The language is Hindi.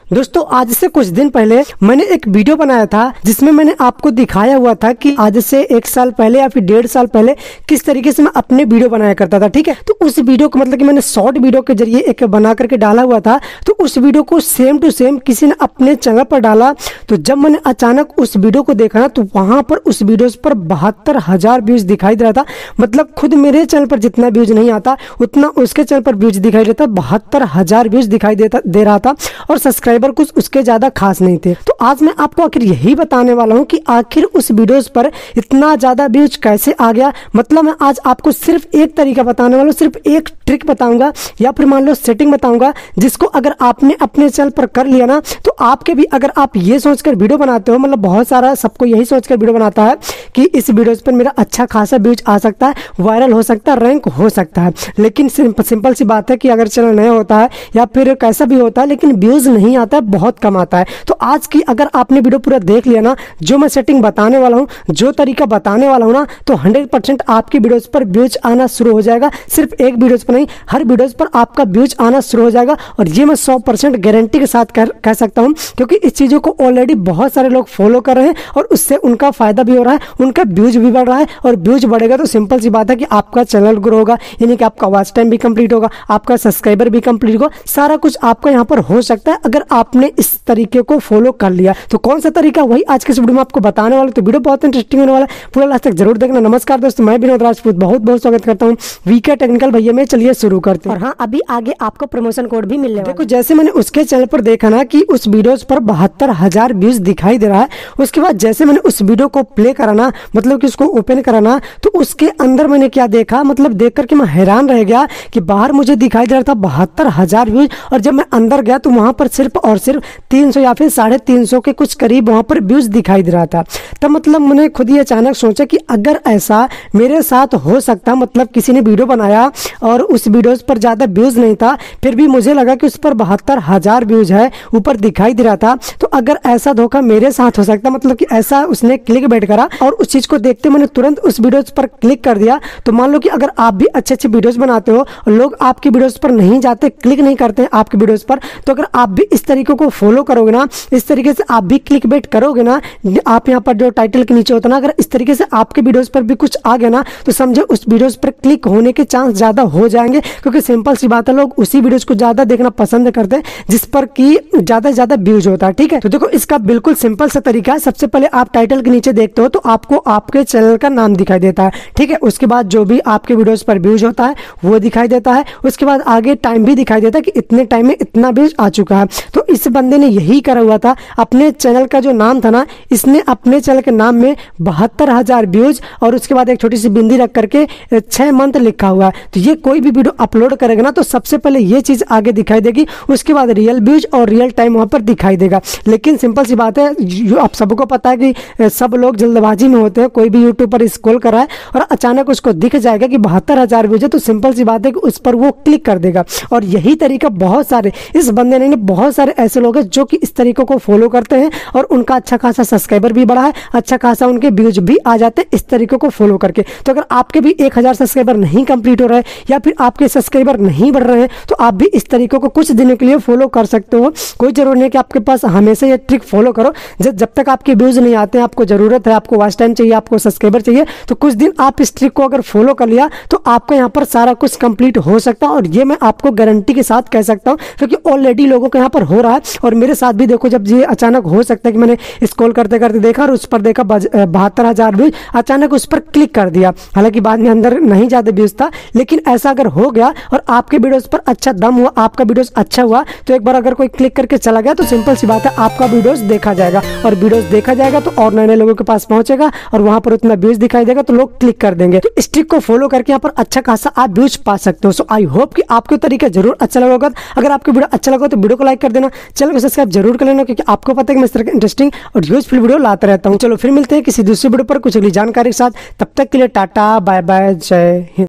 दोस्तों आज से कुछ दिन पहले मैंने एक वीडियो बनाया था जिसमें मैंने आपको दिखाया हुआ था कि आज से 1 साल पहले या फिर 1.5 साल पहले किस तरीके से मैं अपने वीडियो बनाया करता था। ठीक है, तो उस वीडियो को मतलब कि मैंने शॉर्ट वीडियो के जरिए एक बना करके डाला हुआ था। तो उस वीडियो को सेम टू सेम किसी ने अपने चैनल पर डाला। तो जब मैंने अचानक उस वीडियो को देखा ना, तो वहां पर उस वीडियो पर 72,000 व्यूज दिखाई दे रहा था। मतलब खुद मेरे चैनल पर जितना व्यूज नहीं आता उतना उसके चैनल पर व्यूज दिखाई देता। 72,000 व्यूज दिखाई दे रहा था और सब्सक्राइबर कुछ उसके ज्यादा खास नहीं थे। तो आज मैं आपको आखिर यही बताने वाला हूं कि आखिर उस वीडियोस पर इतना ज्यादा व्यूज कैसे आ गया। मतलब मैं आज आपको सिर्फ एक तरीका बताने वाला हूं, सिर्फ एक ट्रिक बताऊंगा या फिर मान लो सेटिंग बताऊंगा, जिसको अगर आपने अपने चैनल पर कर लिया ना, तो आपके भी अगर आप ये सोचकर वीडियो बनाते हो, मतलब बहुत सारा सबको यही सोचकर वीडियो बनाता है कि इस वीडियोस पर मेरा अच्छा खासा व्यूज आ सकता है, वायरल हो सकता है, रैंक हो सकता है। लेकिन सिंपल सी बात है कि अगर चैनल नया होता है या फिर कैसा भी होता है, लेकिन व्यूज नहीं आता है, बहुत कम आता है। तो आज की अगर आपने वीडियो पूरा देख लिया ना, जो मैं सेटिंग बताने वाला हूं, जो तरीका बताने वाला हूं ना, तो 100% आपकी वीडियोस पर व्यूज आना शुरू हो जाएगा। सिर्फ एक वीडियोस पर नहीं, हर वीडियोस पर आपका व्यूज आना शुरू हो जाएगा। और ये मैं 100% गारंटी के साथ कह सकता हूं, क्योंकि इस चीजों को ऑलरेडी बहुत सारे लोग फॉलो कर रहे हैं और उससे उनका फायदा भी हो रहा है, उनका व्यूज भी बढ़ रहा है। और व्यूज बढ़ेगा तो सिंपल सी बात है कि आपका चैनल ग्रो होगा, यानी कि आपका वॉच टाइम भी कंप्लीट होगा, आपका सब्सक्राइबर भी कंप्लीट होगा, सारा कुछ आपका यहाँ पर हो सकता है अगर आपने इस तरीके को फॉलो कर लिया। तो कौन सा तरीका, वही आज के इस वीडियो में आपको बताने वाला। तो वीडियो बहुत इंटरेस्टिंग होने वाला है, पूरा लास्ट तक जरूर देखना। नमस्कार दोस्तों, मैं विनोद राजपूत बहुत बहुत स्वागत करता हूँ वीके टेक्निकल भैया में। चलिए शुरू करते हैं। और हाँ, अभी आगे आपको प्रमोशन कोड भी मिलने वाला है। देखो जैसे मैंने उसके चैनल पर देखा ना कि उस वीडियोस पर 72,000 व्यूज दिखाई दे रहा है। उसके बाद जैसे मैंने उस वीडियो को प्ले करा ना, मतलब कि उसको ओपन करा ना, तो उसके अंदर मैंने क्या देखा, मतलब देख करके मैं हैरान रह गया कि बाहर मुझे दिखाई दे रहा था 72,000 व्यूज, और जब मैं अंदर गया तो वहां पर सिर्फ और सिर्फ 300 या फिर 350 के कुछ करीब वहां पर व्यूज दिखाई दे रहा था। तब मतलब मैंने खुद ही अचानक सोचा कि अगर ऐसा मेरे साथ हो सकता, मतलब किसी ने वीडियो बनाया और उस वीडियो पर ज्यादा व्यूज नहीं था, फिर भी मुझे लगा कि उस पर 72,000 व्यूज है, ऊपर दिखाई दे रहा था। तो अगर ऐसा धोखा मेरे साथ हो सकता, मतलब कि ऐसा उसने क्लिक बैठ करा और उस चीज को देखते मैंने तुरंत उस वीडियो पर क्लिक कर दिया। तो मान लो कि अगर आप भी अच्छे अच्छे वीडियोस बनाते हो और लोग आपकी वीडियोस पर नहीं जाते, क्लिक नहीं करते हैं आपकी वीडियोस पर, तो अगर आप भी इस तरीके को फॉलो करोगे ना, इस तरीके से आप भी क्लिक बैट करोगे ना, आप यहाँ पर जो टाइटल के नीचे होता ना, अगर इस तरीके से आपके वीडियोस पर भी कुछ आ गया ना, तो समझो उस वीडियोस पर क्लिक होने के चांस ज्यादा हो जाएंगे। क्योंकि सिंपल सी बात है, लोग उसी वीडियोस को ज्यादा देखना पसंद करते हैं जिस पर की ज्यादा से ज्यादा व्यूज होता है। ठीक है, तो देखो इसका बिल्कुल सिंपल सा तरीका है। सबसे पहले आप टाइटल के नीचे देखते हो तो आपको आपके चैनल का नाम दिखाई देता है। ठीक है, उसके बाद जो भी आपके वीडियोस पर व्यूज होता है वो दिखाई देता है। उसके बाद आगे टाइम भी दिखाई देता है कि इतने टाइम में इतना व्यूज आ चुका है। तो इस बंदे ने यही करा हुआ था, अपने चैनल का जो नाम था ना, इसने अपने चैनल के नाम में 72,000 व्यूज और उसके बाद एक छोटी सी बिंदी रख करके 6 मंथ लिखा हुआ है। तो ये कोई भी वीडियो अपलोड करेगा ना, तो सबसे पहले ये चीज आगे दिखाई देगी, उसके बाद रियल व्यूज और रियल टाइम वहां पर दिखाई देगा। लेकिन सिंपल सी बात है, आप सबको पता है कि सब लोग जल्दबाजी में होते हैं। कोई भी यूट्यूब पर स्क्रॉल कर रहा है और अचानक उसको दिख जाएगा कि 72,000 व्यूज है, तो सिंपल सी बात है कि उस पर वो क्लिक कर देगा। और यही तरीका बहुत सारे, इस बंदे ने बहुत सारे ऐसे लोग हैं जो कि इस तरीके को फॉलो करते हैं और उनका अच्छा खासा सब्सक्राइबर भी बढ़ा है, अच्छा खासा उनके व्यूज भी आ जाते हैं इस तरीके को फॉलो करके। तो अगर आपके भी 1000 सब्सक्राइबर नहीं कंप्लीट हो रहे या फिर आपके सब्सक्राइबर नहीं बढ़ रहे हैं, तो आप भी इस तरीके को कुछ दिनों के लिए फॉलो कर सकते हो। कोई जरूरी नहीं कि आपके पास हमेशा ये ट्रिक फॉलो करो। जब तक आपके व्यूज नहीं आते हैं, आपको जरूरत है, आपको वॉच टाइम चाहिए, आपको सब्सक्राइबर चाहिए, तो कुछ दिन आप इस ट्रिक को अगर फॉलो कर लिया तो आपका यहाँ पर सारा कुछ कंप्लीट हो सकता है। और ये मैं आपको गारंटी के साथ कह सकता हूँ, क्योंकि ऑलरेडी लोगों के यहाँ पर हो रहा है। और मेरे साथ भी देखो, जब ये अचानक हो सकता है कि मैंने स्क्रॉल करते करते देखा और उस पर देखा 72,000 व्यूज, अचानक उस पर क्लिक कर दिया। हालांकि बाद में अंदर नहीं ज्यादा व्यूज था, लेकिन ऐसा अगर हो गया और आपके वीडियोस पर अच्छा दम हुआ, आपका वीडियोस अच्छा हुआ, तो एक बार अगर कोई क्लिक करके चला गया तो सिंपल सी बात है, आपका वीडियोस देखा जाएगा। और वीडियोस देखा जाएगा तो और नए नए लोगों के पास पहुंचेगा और वहां पर उतना व्यूज दिखाई देगा, तो लोग क्लिक कर देंगे। तो इस ट्रिक को फॉलो करके यहाँ पर अच्छा खासा आप व्यूज पा सकते हो। सो आई होप कि आपको तरीका जरूर अच्छा लगा होगा। अगर आपको वीडियो अच्छा लगा तो वीडियो को लाइक कर देना, चैनल को सब्सक्राइब जरूर कर लेना, क्योंकि आपको पता है कि मैं इस तरह के इंटरेस्टिंग और यूजफुल वीडियो लाता रहता हूँ। चलो फिर मिलते हैं किसी दूसरे वीडियो पर कुछ अगली जानकारी के साथ। तब तक के लिए टाटा बाय बाय, जय हिंद।